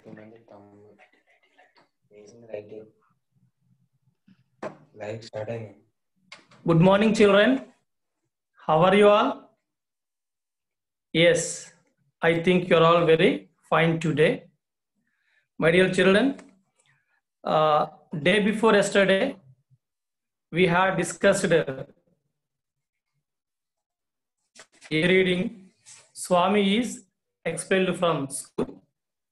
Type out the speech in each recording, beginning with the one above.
Good morning, children. How are you all? Yes, I think you're all very fine today. My dear children, day before yesterday, we had discussed a reading. Swami is expelled from school.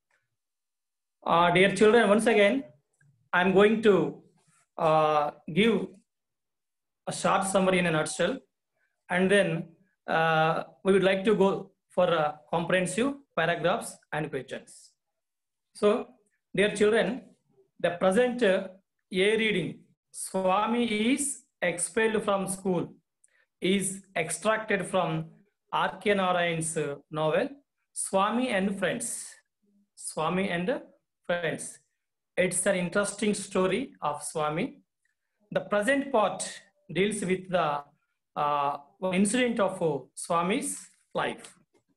Dear children, once again, I'm going to give a short summary in a nutshell, and then we would like to go for comprehensive paragraphs and questions. So, dear children, the present A reading, Swami is expelled from school, is extracted from R.K. Narayan's novel, Swami and Friends. Swami and Friends. It's an interesting story of Swami. The present part deals with the incident of Swami's life.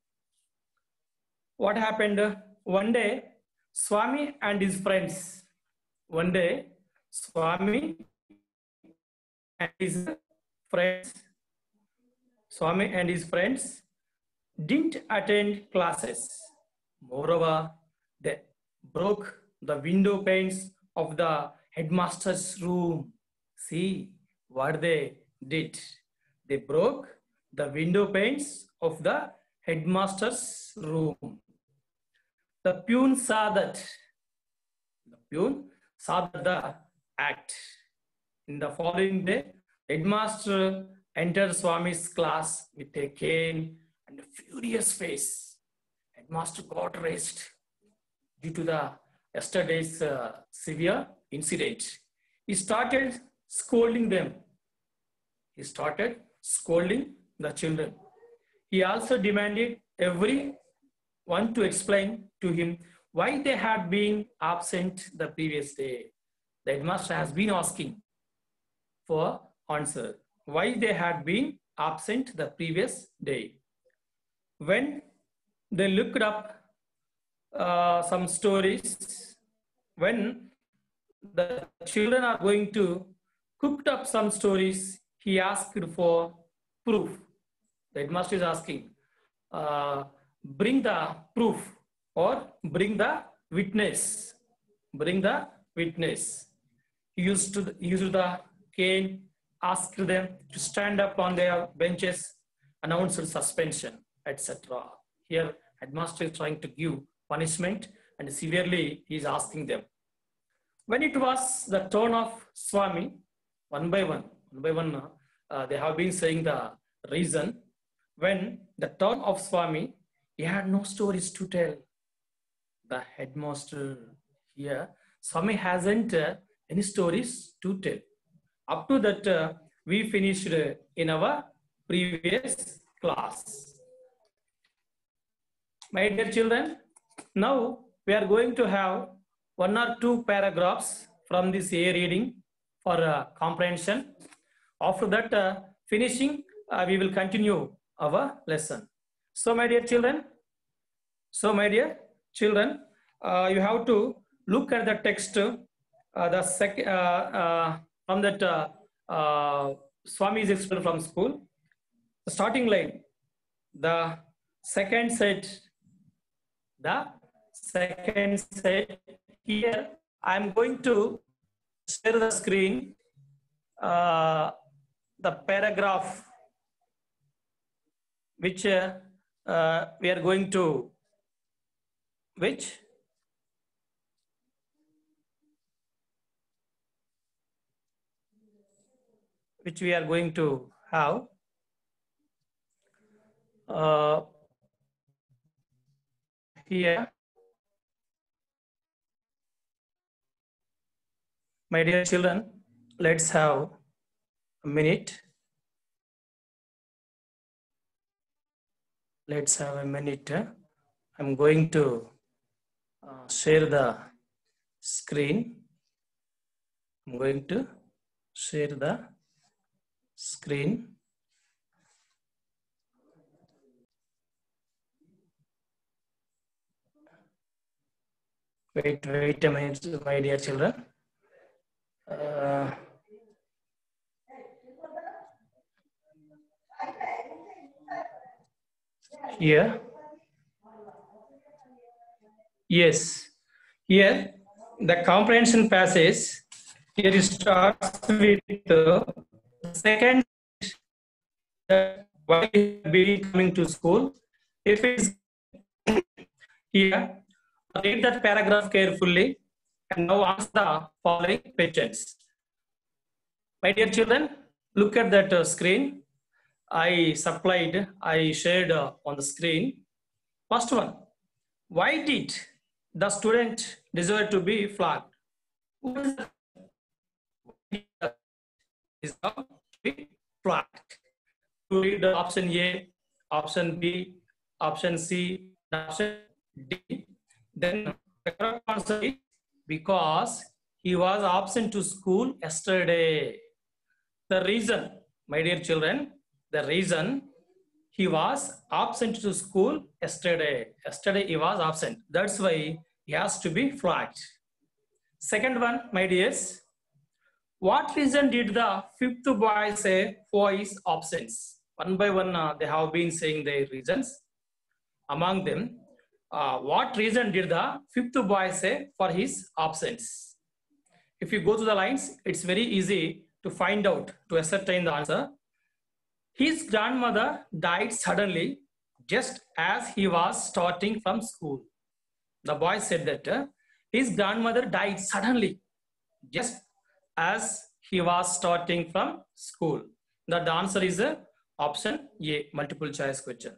What happened? One day, Swami and his friends. One day, Swami and his friends. Swami and his friends didn't attend classes. Moreover, they broke the window panes of the headmaster's room. See what they did. They broke the window panes of the headmaster's room. The peon saw that. The peon saw the act. In the following day, headmaster entered Swami's class with a cane and a furious face. Headmaster got raised due to the yesterday's severe incident. He started scolding them. He started scolding the children. He also demanded everyone to explain to him why they had been absent the previous day. The headmaster has been asking for answer why they had been absent the previous day. When they looked up some stories, when the children are going to cook up some stories, he asked for proof. The headmaster is asking, bring the proof or bring the witness. Bring the witness. He used the cane, asked them to stand up on their benches, announced suspension, etc. Here, headmaster is trying to give punishment and severely he is asking them. When it was the turn of Swami, one by one, they have been saying the reason. When the turn of Swami, he had no stories to tell. The headmaster here, Swami hasn't any stories to tell. Up to that, we finished in our previous class. My dear children, now we are going to have one or two paragraphs from this A reading for comprehension. After that, finishing, we will continue our lesson. So, my dear children, you have to look at the text. From that, Swami is expelled from school. The starting line, the second set. Here, I am going to share the screen, the paragraph which we are going to, which we are going to have. Here, my dear children, let's have a minute. Let's have a minute. I'm going to share the screen. I'm going to share the screen. Wait a minute, my dear children. Here. Yes. Here, the comprehension passage, here it starts with the second, why be coming to school. If it's here, read that paragraph carefully and now answer the following questions. My dear children, look at that screen. I shared on the screen. First one, why did the student deserve to be flogged? Is to be flogged. To read option A, option B, option C, option D. Then the correct answer is because he was absent to school yesterday. The reason, my dear children, the reason he was absent to school yesterday. Yesterday he was absent. That's why he has to be flogged. Second one, my dears, what reason did the fifth boy say for his absence? One by one, they have been saying their reasons. Among them, what reason did the fifth boy say for his absence? If you go to the lines, it's very easy to find out, to ascertain the answer. His grandmother died suddenly just as he was starting from school. The boy said that his grandmother died suddenly just as he was starting from school. The answer is option A, multiple choice question.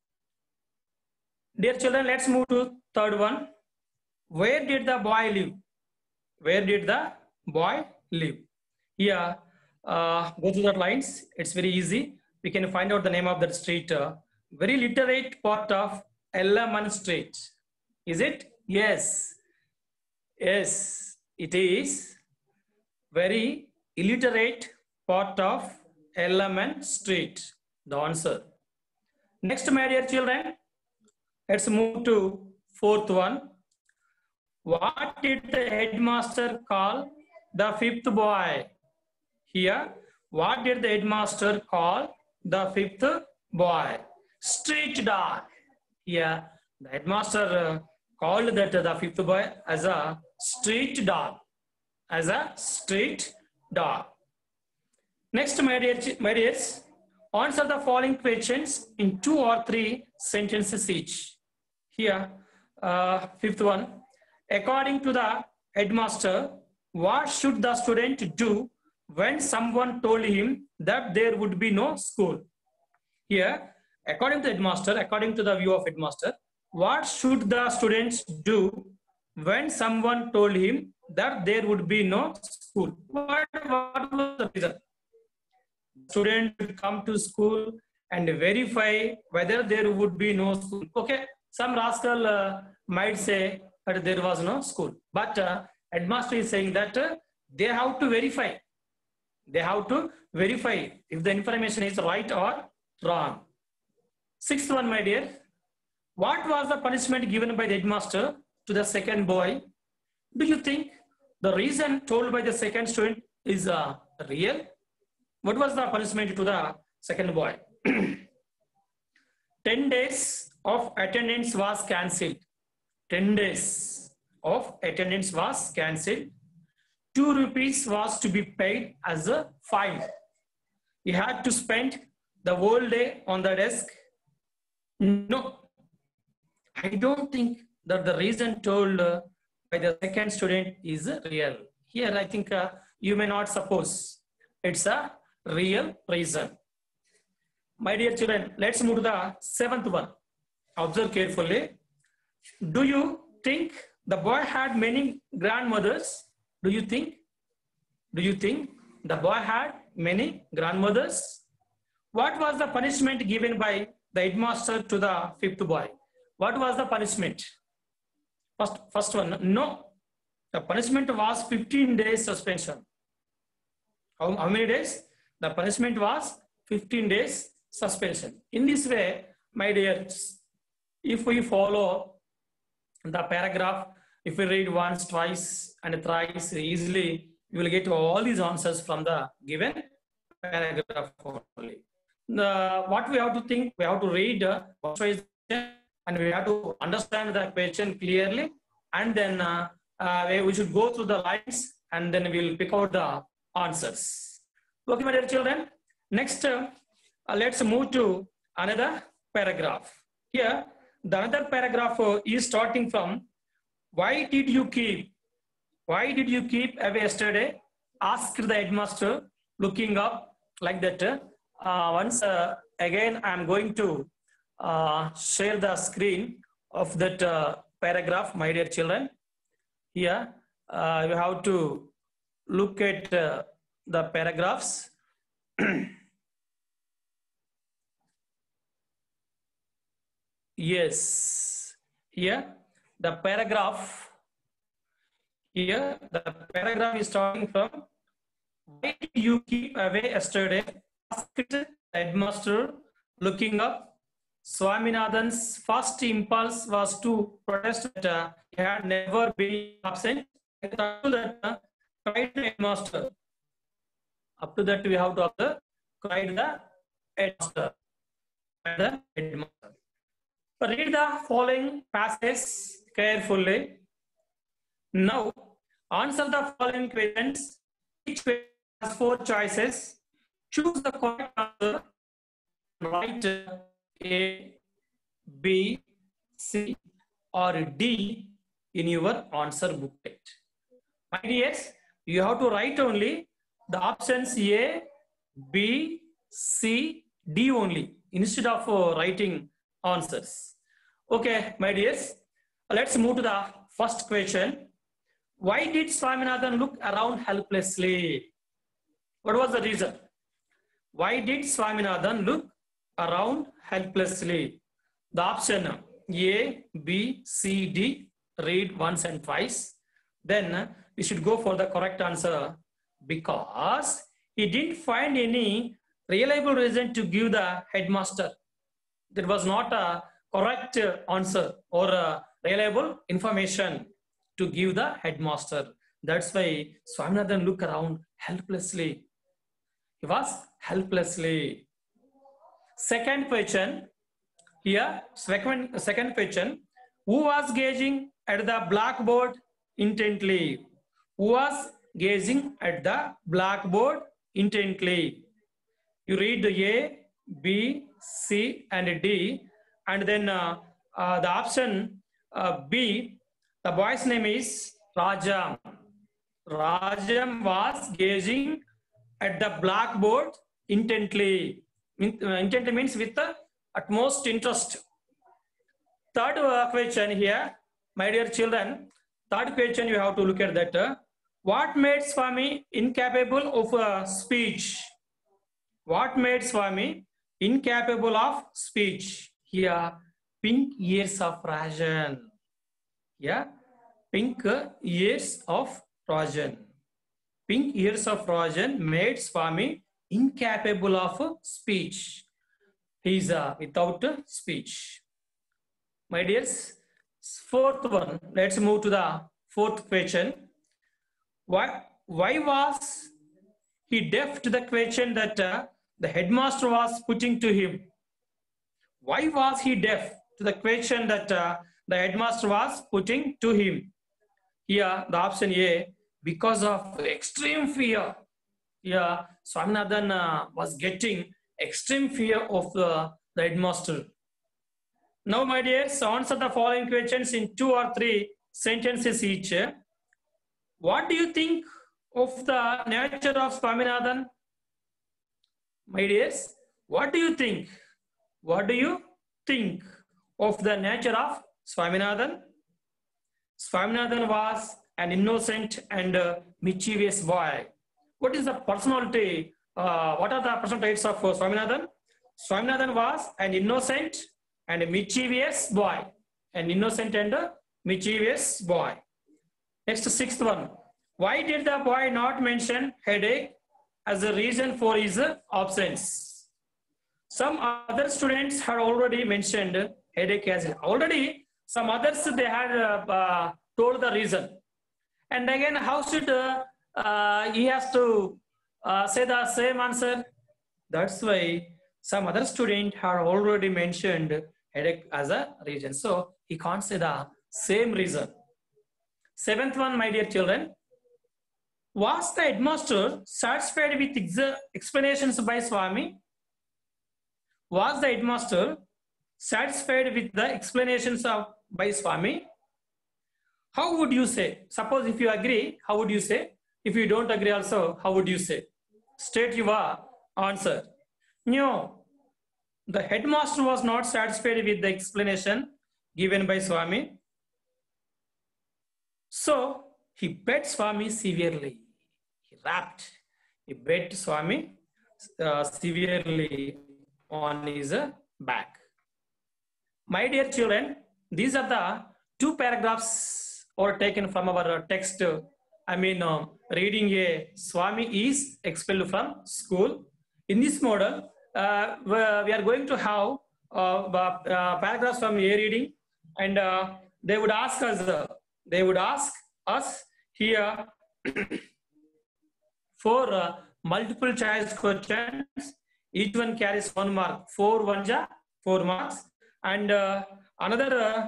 Dear children, let's move to third one. Where did the boy live? Where did the boy live? Here, go to the lines. It's very easy. We can find out the name of that street. Very literate part of Ellerman Street. Is it? Yes. Yes, it is. Very illiterate part of Ellerman Street. The answer. Next, my dear children, let's move to fourth one. What did the headmaster call the fifth boy? Here, what did the headmaster call the fifth boy? Street dog. Here, the headmaster called that the fifth boy as a street dog. As a street dog. Next, my dears, answer the following questions in 2 or 3 sentences each. Here, fifth one. According to the headmaster, what should the student do when someone told him that there would be no school? Here, according to the headmaster, according to the view of headmaster, what should the students do when someone told him that there would be no school? What was the reason? Student would come to school and verify whether there would be no school. Okay, some rascal might say that there was no school, but headmaster is saying that they have to verify. They have to verify if the information is right or wrong. Sixth one, my dear. What was the punishment given by the headmaster to the second boy? Do you think the reason told by the second student is real? What was the punishment to the second boy? 10 days of attendance was cancelled. 10 days of attendance was cancelled. 2 rupees was to be paid as a fine. He had to spend the whole day on the desk. No, I don't think that the reason told by the second student is real. Here, I think you may not suppose it's a real reason. My dear children, let's move to the seventh one. Observe carefully. Do you think the boy had many grandmothers? Do you think the boy had many grandmothers? What was the punishment given by the headmaster to the fifth boy? What was the punishment? First one, no. The punishment was 15 days suspension. How many days? The punishment was 15 days suspension. In this way, my dears, if we follow the paragraph If we read once, twice, and thrice easily, you will get all these answers from the given paragraph only. What we have to think, we have to read twice, and we have to understand the question clearly, and then we should go through the lines, and then we will pick out the answers. Okay, my dear children. Next, let's move to another paragraph. Here, the another paragraph is starting from, why did you keep away yesterday? Asked the headmaster, looking up like that. Once again, I am going to share the screen of that paragraph, my dear children. Here, you have to look at the paragraphs. Yes, here the paragraph is starting from, why did you keep away yesterday? Asked the headmaster, looking up. Swaminathan's first impulse was to protest that he had never been absent. Up to that, cried the headmaster. Up to that, we have to observe, cried the headmaster. Read the following passages carefully. Now, answer the following questions. Each question has 4 choices. Choose the correct answer. Write A, B, C, or D in your answer booklet. My dears, you have to write only the options A, B, C, D only, instead of writing answers. Okay, my dears, let's move to the first question. Why did Swaminathan look around helplessly? What was the reason? Why did Swaminathan look around helplessly? The option A, B, C, D, read once and twice. Then we should go for the correct answer, because he didn't find any reliable reason to give the headmaster. That was not a correct answer or a reliable information to give the headmaster. That's why Swaminathan looked around helplessly. He was helplessly. Second question. Here, second question. Who was gazing at the blackboard intently? Who was gazing at the blackboard intently? You read the A, B, C, and D, and then the option B, the boy's name is Rajam. Rajam was gazing at the blackboard intently. Intently means with the utmost interest. Third question here, my dear children, third question you have to look at that. What made Swami incapable of speech? What made Swami incapable of speech? Here, pink ears of Rajan. Yeah, pink ears of Rajan. Pink ears of Rajan made Swami incapable of speech. He is without speech. My dears, fourth one. Let's move to the fourth question. Why was he deaf to the question that the headmaster was putting to him? Why was he deaf to the question that the headmaster was putting to him? Here, the option A, because of extreme fear. Yeah, Swaminathan was getting extreme fear of the headmaster. Now, my dears, answer the following questions in 2 or 3 sentences each. What do you think of the nature of Swaminathan? My dears, what do you think? What do you think of the nature of Swaminathan? Swaminathan was an innocent and mischievous boy. What is the personality? What are the personal traits of Swaminathan? Swaminathan was an innocent and a mischievous boy. An innocent and mischievous boy. Next, sixth one. Why did the boy not mention headache as a reason for his absence? Some other students had already mentioned headache as already. Some others, they had told the reason. And again, how should he has to say the same answer? That's why some other student had already mentioned headache as a reason. So he can't say the same reason. Seventh one, my dear children. Was the headmaster satisfied with explanations by Swami? Was the headmaster satisfied with the explanations by Swami? How would you say? Suppose if you agree, how would you say? If you don't agree also, how would you say? State your answer. No, the headmaster was not satisfied with the explanation given by Swami. So he beat Swami severely. He rapped. He beat Swami severely on his back. My dear children, these are the two paragraphs or taken from our text. Reading a Swami is expelled from school. In this model, we are going to have paragraphs from a reading, and they would ask us here for multiple choice questions. Each one carries 1 mark. 4 1 ja 4 marks, and another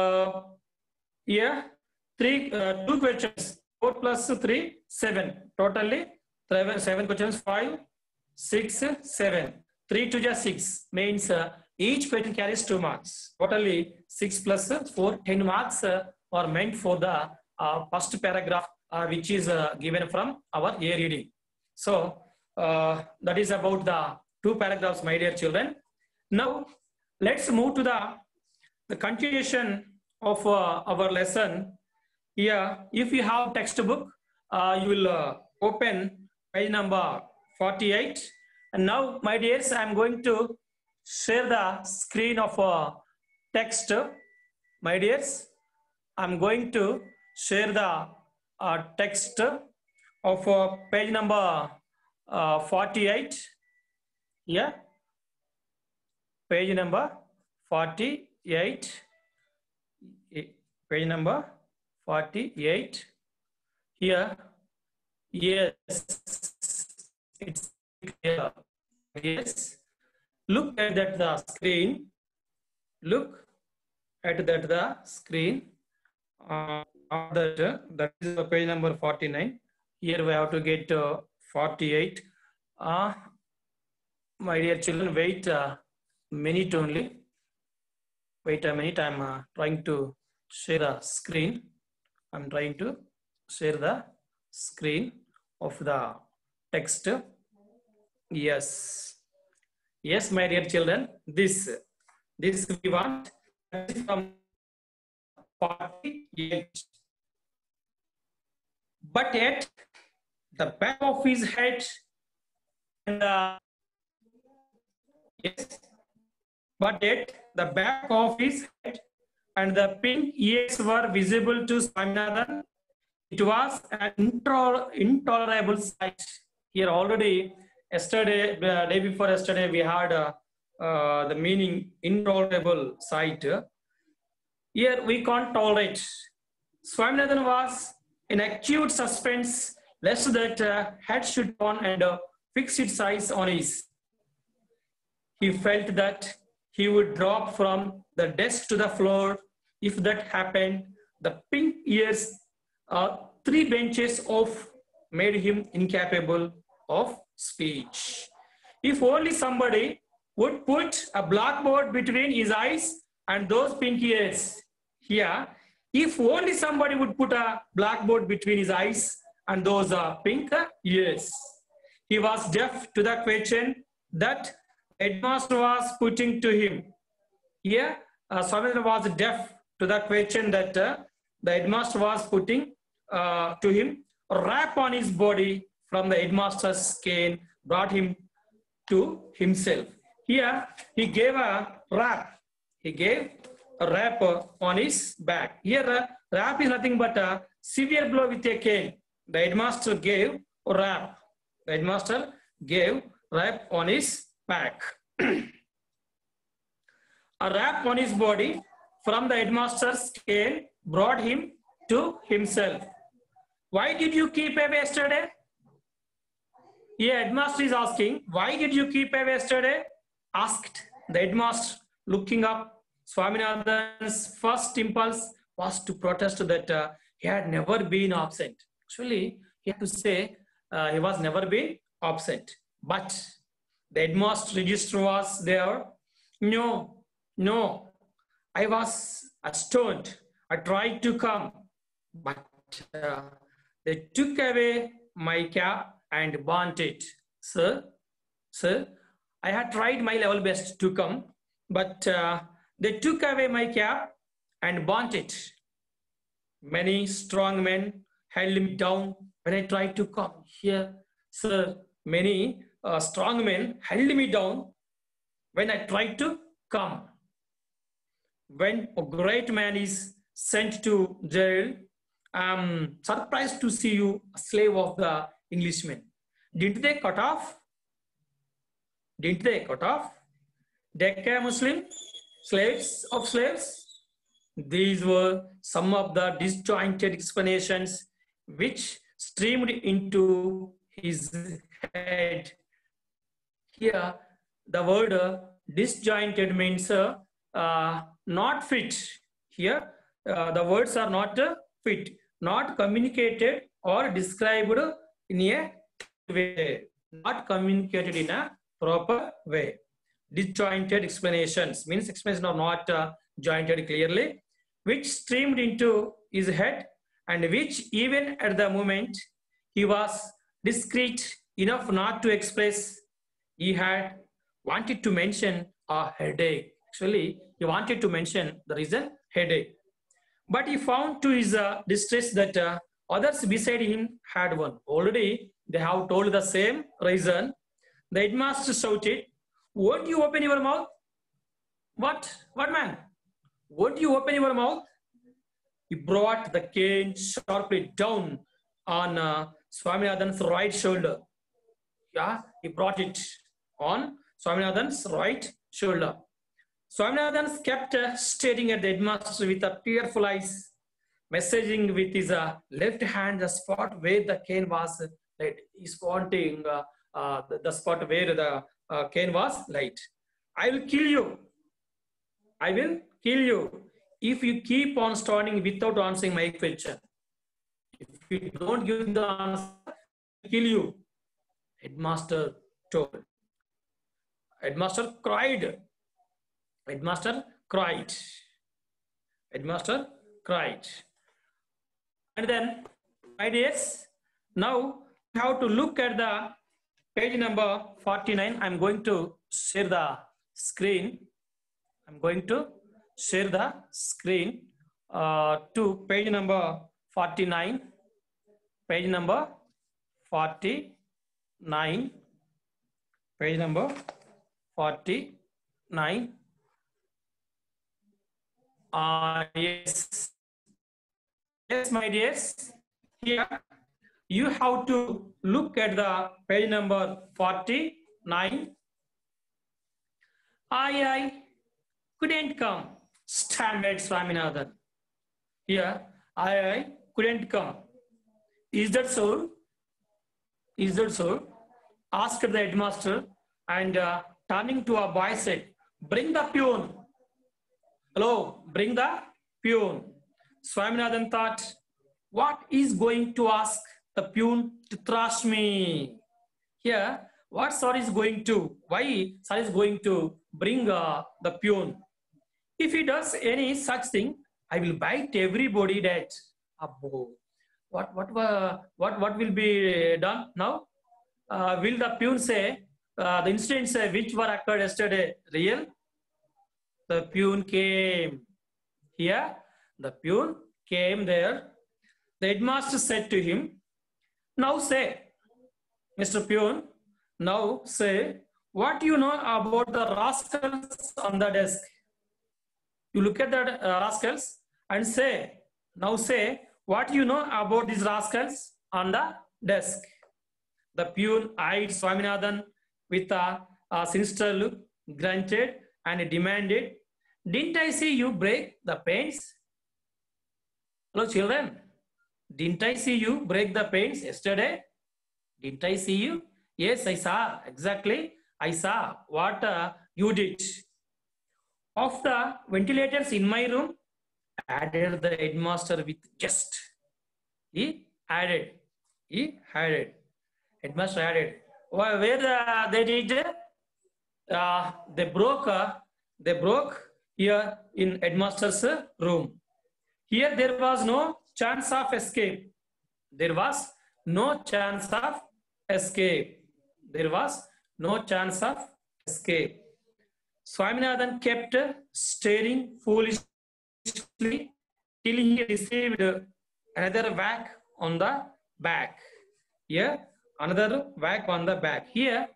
here 2 questions. 4 plus 3 7. Totally 7 questions. 5 6 7. 3 2 ja 6 means each question carries 2 marks. Totally 6 plus 4 10 marks are meant for the first paragraph, which is given from our A reading. So that is about the 2 paragraphs, my dear children. Now let's move to the continuation of our lesson. Here, if you have textbook, you will open page number 48. And now, my dears, I am going to share the screen of text. My dears, I am going to share the text of page number 48. Yeah, page number 48. Page number 48. Here, yes, it's clear. Yes, look at that the screen. Look at that the screen. That is the page number 49. Here we have to get 48. My dear children, wait a minute only. Wait a minute. I'm trying to share the screen. I'm trying to share the screen of the text. Yes. Yes, my dear children. This we want from 48. But yet the back of his head and yes, but yet the back of his head and the pink ears were visible to Swaminathan. It was an intolerable sight. Here already, yesterday, day before yesterday, we had the meaning intolerable sight. Here we can't tolerate. Swaminathan was in acute suspense lest that head should turn and fix its eyes on his. He felt that he would drop from the desk to the floor. If that happened, the pink ears, 3 benches off, made him incapable of speech. If only somebody would put a blackboard between his eyes and those pink ears. Here, if only somebody would put a blackboard between his eyes and those pink ears. He was deaf to the question that headmaster was putting to him. Here, Swaminathan was deaf to the question that the headmaster was putting to him. A rap on his body from the headmaster's cane brought him to himself. Here, he gave a rap. He gave a rap on his back. Here, rap is nothing but a severe blow with a cane. The headmaster gave a rap. The headmaster gave rap on his back. A rap on his body from the headmaster's cane brought him to himself, why did you keep away yesterday? Yeah, headmaster is asking, why did you keep away yesterday? Asked the headmaster, looking up. Swaminathan's first impulse was to protest that he had never been absent. Actually, he had to say he was never been absent. But the headmaster register was there. No, no, I was astonished. I tried to come, but they took away my cap and burnt it. Sir, I had tried my level best to come, but they took away my cap and burnt it. Many strong men held me down when I tried to come here. Sir, many strong men held me down when I tried to come. When a great man is sent to jail, I'm surprised to see you a slave of the Englishmen. Didn't they cut off? Didn't they cut off Decca Muslim slaves? These were some of the disjointed explanations which streamed into his head. Here, the word disjointed means not fit. Here, the words are not fit, not communicated or described in a way, not communicated in a proper way. Disjointed explanations means explanations are not jointed clearly, which streamed into his head and which even at the moment he was discreet enough not to express. He had wanted to mention a headache. Actually, he wanted to mention the reason headache. But he found to his distress that others beside him had one. Already they have told the same reason. The headmaster shouted, won't you open your mouth? What man? Won't you open your mouth? He brought the cane sharply down on Swaminathan's right shoulder. Yeah, he brought it on Swaminathan's right shoulder. Swaminathan kept staring at the headmaster with a tearful eyes, messaging with his left hand the spot where the cane was laid. He's pointing the spot where the cane was laid. I will kill you. I will kill you if you keep on standing without answering my question. If you don't give the answer, I'll kill you. Headmaster told. Headmaster cried. Headmaster cried. Headmaster cried. And then, my dears, now we have to look at the page number 49. I'm going to share the screen. I'm going to share the screen to page number 49. Page number 49. Page number 49. Yes, my dears. Here you have to look at the page number 49. I couldn't come, stammered Swaminathan. Here, I couldn't come. Is that so? Is that so? Asked the headmaster, and turning to a boy said, bring the peon. Hello, bring the peon. Swaminathan thought, what is going to ask the peon to thrash me? Here, what sir is going to, why sir is going to bring the peon? If he does any such thing, I will bite everybody that. What will be done now? Will the peon say, the incidents which were occurred yesterday real? The peon came. Here, the peon came there. The headmaster said to him, now say, Mr. Peon, now say, what you know about the rascals on the desk? You look at the rascals and say, now say, what you know about these rascals on the desk? The peon eyed Swaminathan with a sinister look, grunted and demanded, didn't I see you break the panes? Hello, children. Didn't I see you break the paints yesterday? Didn't I see you? Yes, I saw. Exactly. I saw what you did. Of the ventilators in my room, added the headmaster with just. He added. He added. Headmaster added. Where they did? They broke here in headmaster's room. Here there was no chance of escape. There was no chance of escape. There was no chance of escape. Swaminathan kept staring foolishly till he received another whack on the back. Here, another whack on the back. Here,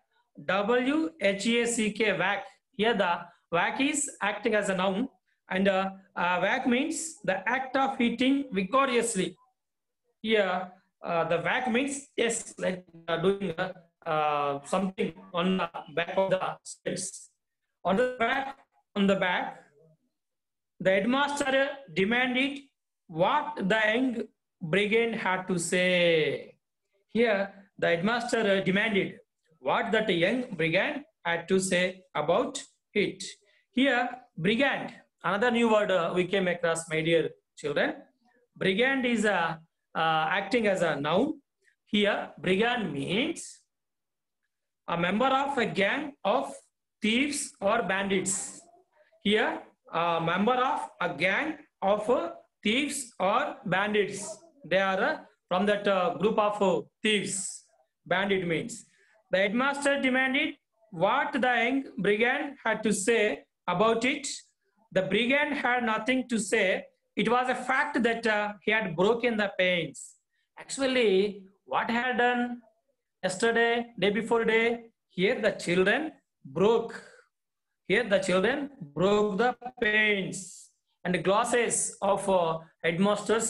WHACK whack. Here, the whack is acting as a noun, and whack means the act of hitting vigorously. Here, the whack means yes, like doing something on the back of the steps. On the back, the headmaster demanded what the young brigand had to say. Here, the headmaster demanded what that young brigand had to say about it. Here, brigand, another new word we came across, my dear children. Brigand is acting as a noun. Here, brigand means a member of a gang of thieves or bandits. Here, a member of a gang of thieves or bandits. They are from that group of thieves. Bandit means. The headmaster demanded what the young brigand had to say about it. The brigand had nothing to say. It was a fact that he had broken the paints. Actually, what had done yesterday, day before day, here the children broke. Here the children broke the paints and the glasses of headmasters.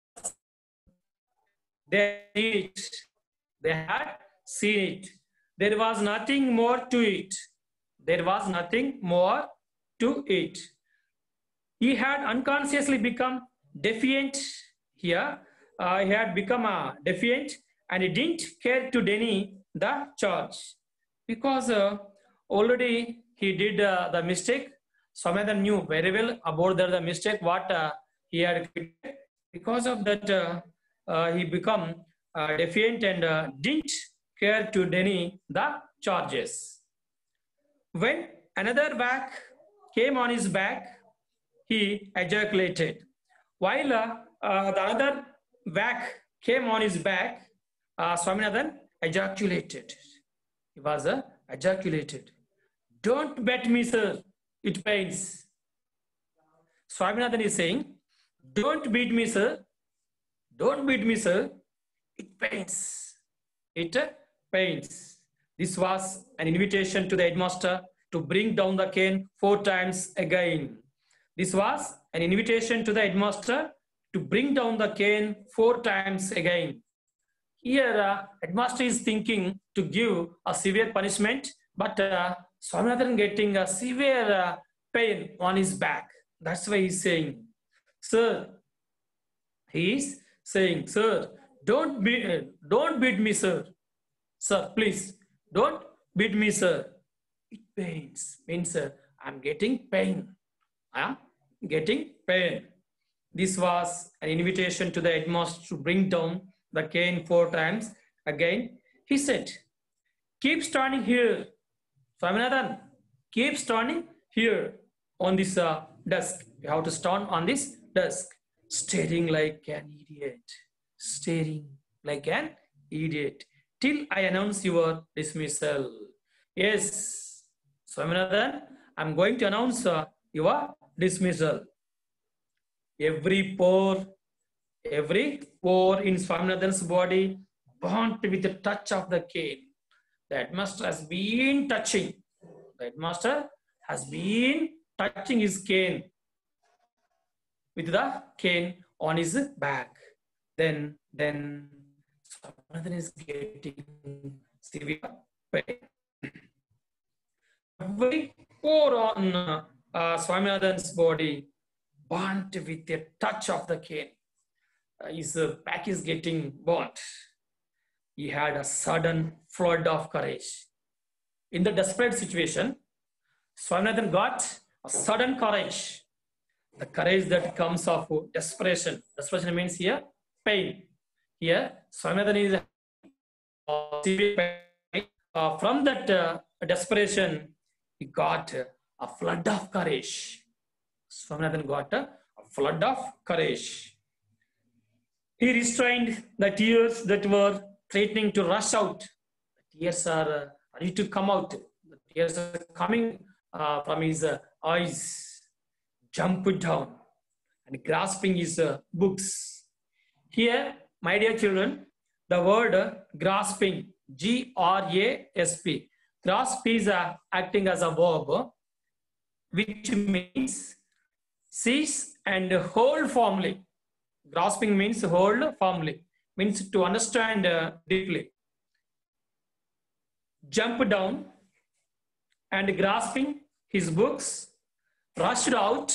They had seen it. There was nothing more to it. There was nothing more to it. He had unconsciously become defiant here. He had become defiant and he didn't care to deny the charge because already he did the mistake. Swaminathan knew very well about the mistake what he had committed. Because of that, he become defiant and didn't care to deny the charges. When another whack came on his back, he ejaculated. While the other whack came on his back, Swaminathan ejaculated. He was ejaculated. Don't bet me, sir. It pains. Swaminathan is saying, don't beat me, sir. Don't beat me, sir. It pains. It pains. This was an invitation to the headmaster to bring down the cane 4 times again. This was an invitation to the headmaster to bring down the cane 4 times again. Here, headmaster is thinking to give a severe punishment, but Swaminathan getting a severe pain on his back. That's why he's saying, sir, he is saying, sir, don't beat me, sir. Sir, please, don't beat me, sir. It pains, means I'm getting pain. I'm getting pain. This was an invitation to the headmaster to bring down the cane 4 times. Again, he said, keep standing here. Swaminathan, keep standing here on this desk. You have to stand on this desk, staring like an idiot. Staring like an idiot till I announce your dismissal. Yes, Swaminathan, I'm going to announce your dismissal. Every pore in Swaminathan's body burnt with the touch of the cane. The headmaster has been touching. The headmaster has been touching his cane with the cane on his back. Then Swaminathan is getting severe pain. Every pore on Swaminathan's body burnt with the touch of the cane. his back is getting burnt. He had a sudden flood of courage. In the desperate situation, Swaminathan got a sudden courage. The courage that comes of desperation. Desperation means here pain. Here, Swaminathan is severe pain. From that desperation, he got a flood of courage. Swaminathan got a flood of courage. He restrained the tears that were threatening to rush out. The tears are ready to come out. The tears are coming from his eyes. Jumped down and grasping his books. Here, my dear children, the word grasping, G-R-A-S-P. Grasp is acting as a verb, which means seize and hold firmly. Grasping means hold firmly, means to understand deeply. Jump down and grasping his books, rushed out,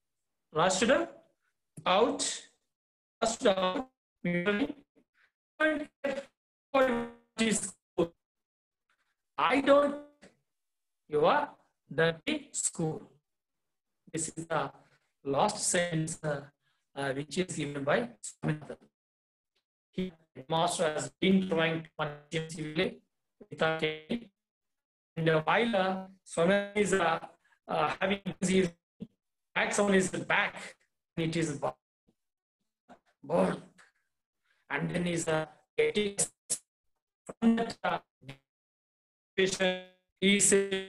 I don't, you are dirty school. This is the last sentence which is given by Swaminathan. He, master, has been trying to punish him severely without any. And while Swaminathan is having his axe on his back, it is burned. And then he's getting from that he said,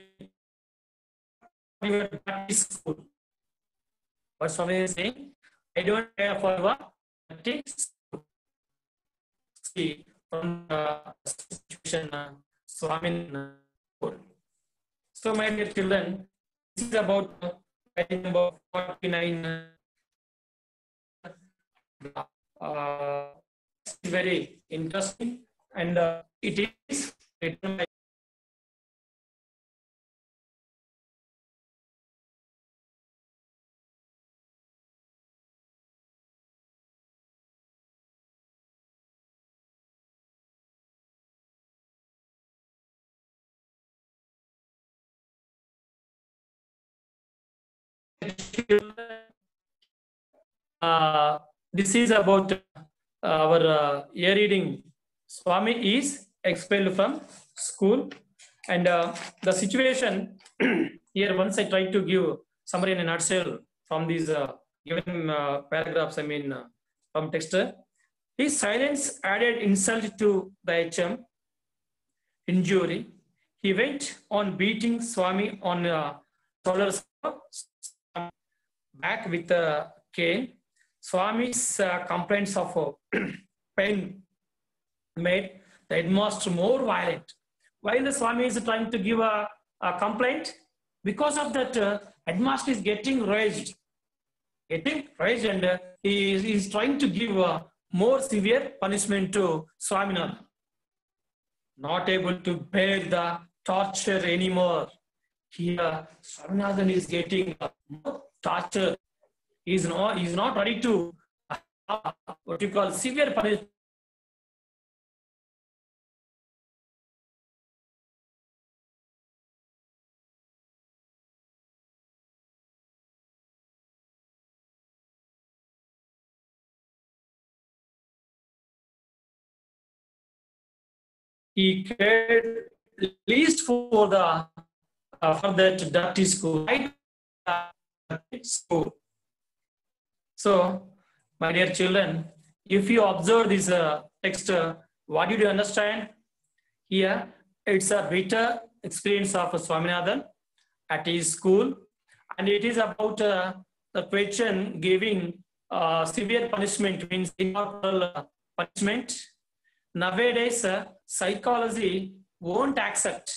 school. But Swami is saying, I don't care for your school. See, from the situation, Swami. So, my dear children, this is about page number 49. It's very interesting, and it is written by this is about our year reading. Swami is expelled from school, and the situation here. Once I try to give summary in a nutshell from these given paragraphs. I mean, from text. His silence added insult to the HM injury. He went on beating Swami on shoulders, back with a cane. Swami's complaints of pain made the headmaster more violent. While the Swami is trying to give a complaint, because of that, headmaster is getting raised, and he is trying to give a more severe punishment to Swaminathan. Not able to bear the torture anymore. Here, Swaminathan is getting more torture. He is not ready to what you call severe punishment. He cared least for the for that dirty school. So, my dear children, if you observe this text, what did you understand? Here, it's a bitter experience of Swaminathan at his school, and it is about the question giving severe punishment, means immortal punishment. Nowadays, psychology won't accept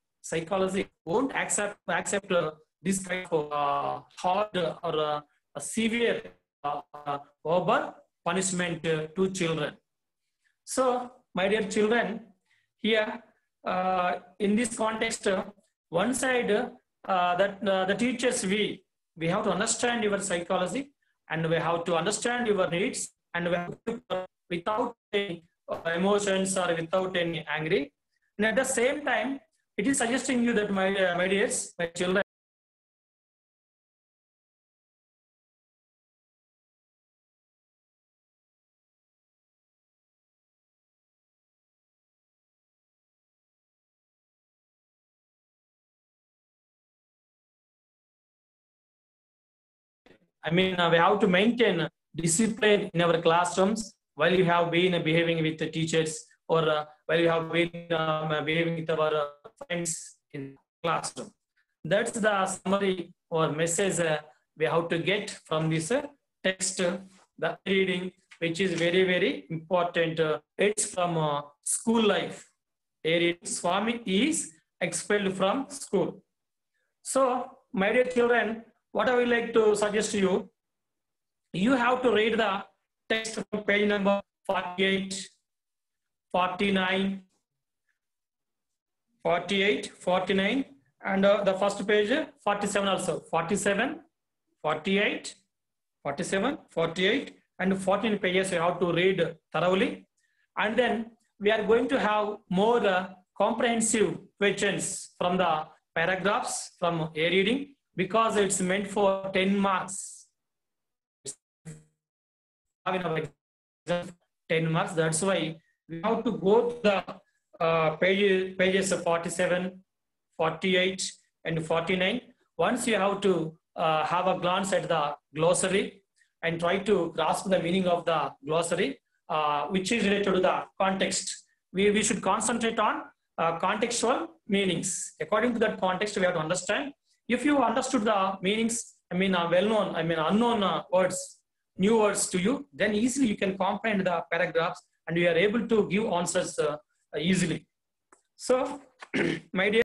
this kind of hard or a severe verbal punishment to children. So, my dear children, here in this context, one side that the teachers we have to understand your psychology, and we have to understand your needs, and we have to without any emotions or without any angry. And at the same time, it is suggesting you that my dears, my children, we have to maintain discipline in our classrooms while you have been behaving with the teachers or while you have been behaving with our friends in classroom. That's the summary or message we have to get from this text, the reading, which is very, very important. It's from school life. Swami is expelled from school. So, my dear children, what I would like to suggest to you, you have to read the text from page number 48, 49, 48, 49, and the first page 47 also. 47, 48, 47, 48, and 14 pages you have to read thoroughly. And then we are going to have more comprehensive questions from the paragraphs from a reading, because it's meant for 10 marks. 10 marks. That's why we have to go to the pages 47, 48, and 49. Once you have to have a glance at the glossary and try to grasp the meaning of the glossary, which is related to the context. We should concentrate on contextual meanings. According to that context, we have to understand. If you understood the meanings, well-known, unknown words, new words to you, then easily you can comprehend the paragraphs and you are able to give answers easily. So, my dear